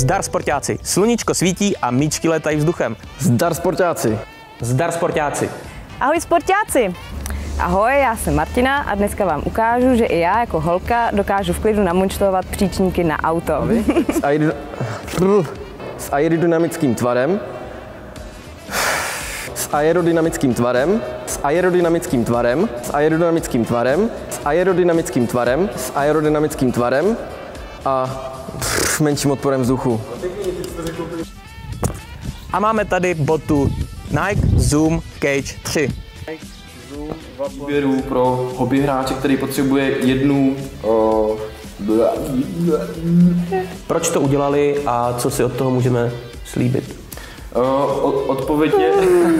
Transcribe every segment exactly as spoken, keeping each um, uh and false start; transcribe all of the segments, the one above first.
Zdar sportáci, sluníčko svítí a míčky letají vzduchem. Zdar sportáci. Zdar sportáci. Ahoj sportáci. Ahoj, já jsem Martina a dneska vám ukážu, že i já jako holka dokážu v klidu namončtovat příčníky na auto. S, aerodyn... S aerodynamickým tvarem. S aerodynamickým tvarem. S aerodynamickým tvarem. S aerodynamickým tvarem. S aerodynamickým tvarem. S aerodynamickým tvarem. A pff, menším odporem vzduchu. A máme tady botu Nike Zoom Cage tři. Výběrů pro hobby hráče, který potřebuje jednu... O... Proč to udělali a co si od toho můžeme slíbit? O, odpovědně...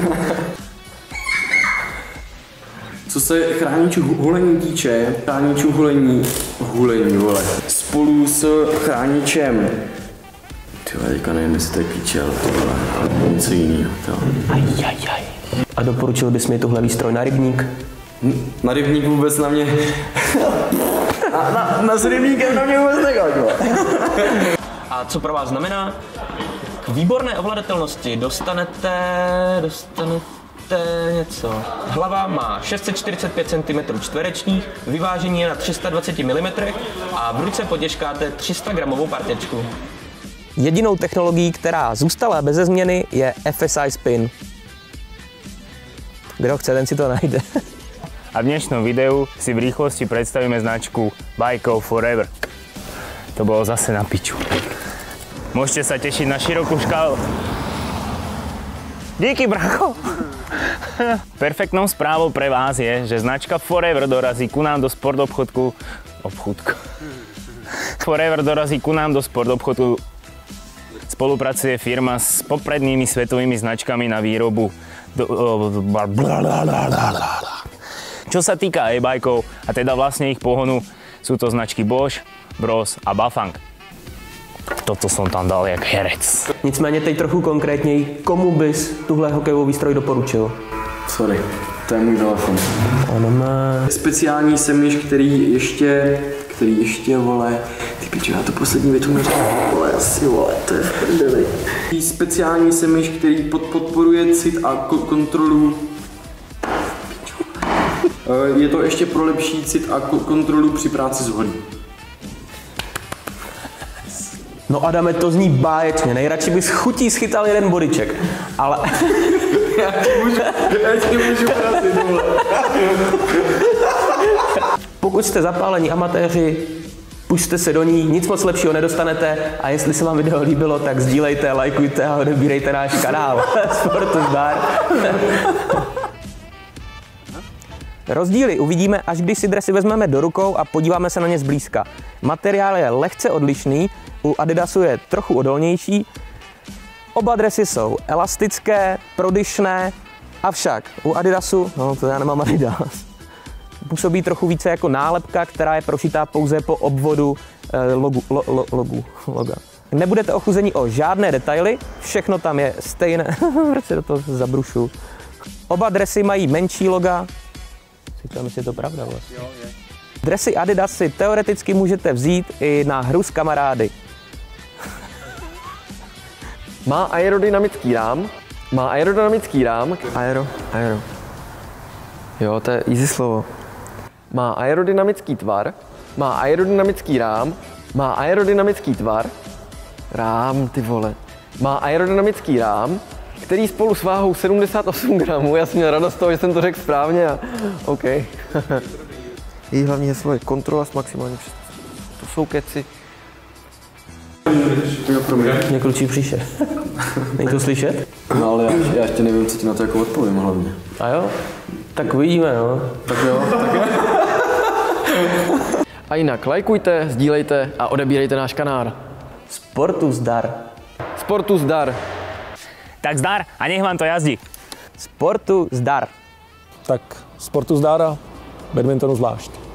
Co se chráničů hulení týče, chráničů hulení, hulení, vole, spolu s chráničem. Tyhle, teďka nevím, jestli to je píčel, tohle, ale něco jiného, to. Ajajaj. A doporučil bys mi tuhle výstroj na rybník? Na rybník vůbec na mě... na, na, na s rybníkem na mě vůbec nechodilo. A co pro vás znamená? K výborné ovladatelnosti dostanete... dostanete... něco. Hlava má šest set čtyřicet pět centimetrů čtverečních, vyvážení je na tři sta dvacet milimetrů a v ruce potěžkáte tři sta gramovou parťačku. Jedinou technologií, která zůstala beze změny, je F S I Spin. Kdo chce, ten si to najde. A v dnešnom videu si v rýchlosti predstavíme značku Bajkov Forever. To bolo zase na piču. Môžete sa tešiť na širokú škálu. Díky, bracho! Perfektnou správou pre vás je, že značka Forever dorazí ku nám do sport obchodku... obchodku. Forever dorazí ku nám do sport obchodku. Spolupracuje firma s poprednými svetovými značkami na výrobu. Čo sa týka e-bajkov, a teda vlastne ich pohonu, sú to značky Bosch, Bros a Bafang. Toto som tam dal jak herec. Nicméně teď trochu konkrétněji, komu bys tuhle hokejovou výstroj doporučil? Sorry, to je můj telefon. Ono má... Speciální semiš, který ještě, který ještě, vole, ty pičo, já to poslední větu neřeknu, vole, asi, vole, to je v prdeli. Speciální semiš, který pod, podporuje cit a ko kontrolu. Je to ještě pro lepší cit a ko kontrolu při práci s holí. No Adame, to zní báječně, nejradši bys chutí schytal jeden bodyček, ale... Já ti můžu, já ti můžu porazit, vole. Pokud jste zapálení amatéři, pusťte se do ní, nic moc lepšího nedostanete a jestli se vám video líbilo, tak sdílejte, lajkujte a odebírejte náš kanál. Sportu zdar. Rozdíly uvidíme, až když si dresy vezmeme do rukou a podíváme se na ně zblízka. Materiál je lehce odlišný, u Adidasu je trochu odolnější. Oba dresy jsou elastické, prodyšné, avšak u Adidasu, no to já nemám Adidas, působí trochu více jako nálepka, která je prošitá pouze po obvodu eh, logu, lo, lo, logu, loga. Nebudete ochuzení o žádné detaily, všechno tam je stejné, prostě do toho zabrušu. Oba dresy mají menší loga, říkám, jestli je to pravda vlastně. Jo, je. Dresy Adidas si teoreticky můžete vzít i na hru s kamarády. Má aerodynamický rám. Má aerodynamický rám. Aero, aero. Jo, to je easy slovo. Má aerodynamický tvar. Má aerodynamický rám. Má aerodynamický tvar. Rám, ty vole. Má aerodynamický rám, který spolu s váhou sedmdesát osm gramů. Já jsem měl radost z toho, že jsem to řekl správně a OK. Její hlavní heslo je kontrola s maximální přesností. To jsou keci. Mě klučí příše. Není to slyšet? No ale já, já ještě nevím, co ti na to jako odpovím hlavně. A jo? Tak uvidíme, no. Tak jo, tak jo. A jinak lajkujte, sdílejte a odebírejte náš kanál. Sportu zdar. Sportu zdar. Tak zdar a nech vám to jazdí. Sportu zdar. Tak sportu zdar a badmintonu zvlášť.